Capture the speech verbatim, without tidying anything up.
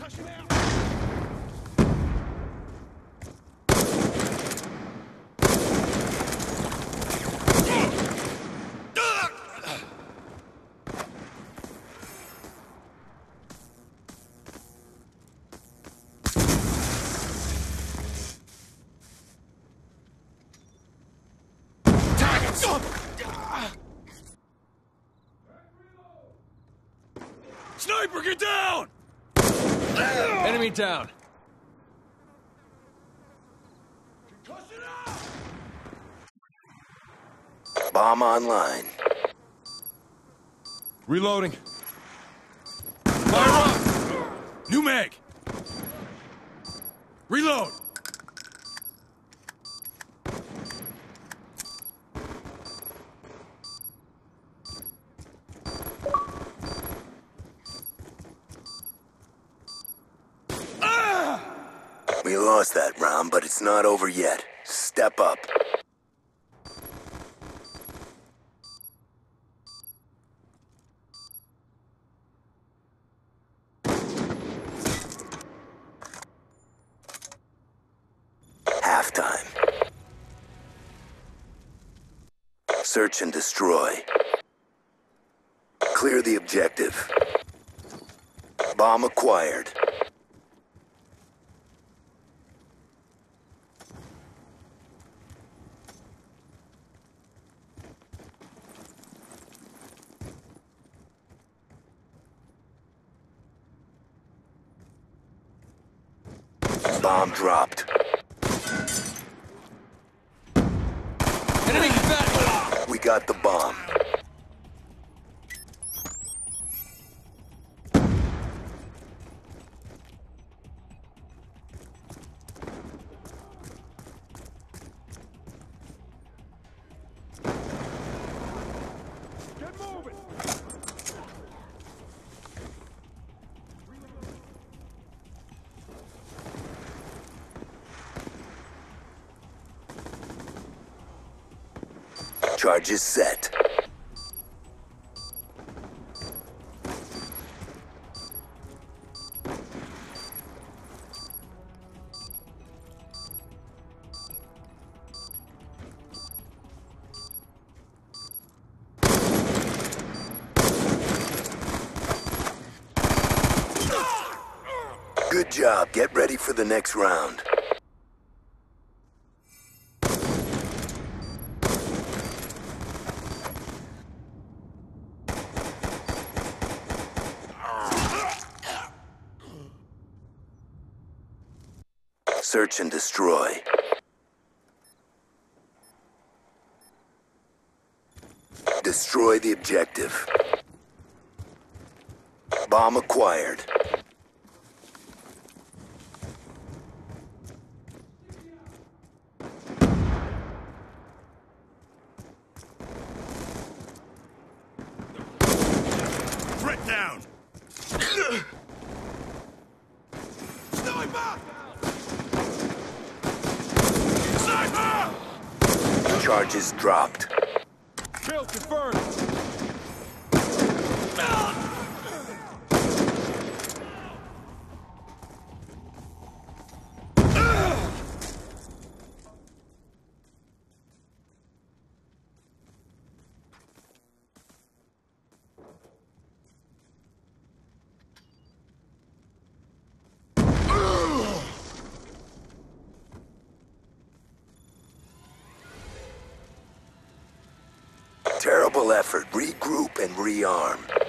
Sniper, get down! Enemy down. Bomb online. Reloading. Fire up! New mag! Reload! We lost that round, but it's not over yet. Step up. Halftime. Search and destroy. Clear the objective. Bomb acquired. Bomb dropped. Enemy back! We got the bomb. Get moving! Charges set. Good job. Get ready for the next round. Search and destroy. Destroy the objective. Bomb acquired. Threat down! Sniper! Sniper! Charges dropped. Kill confirmed! Terrible effort. Regroup and rearm.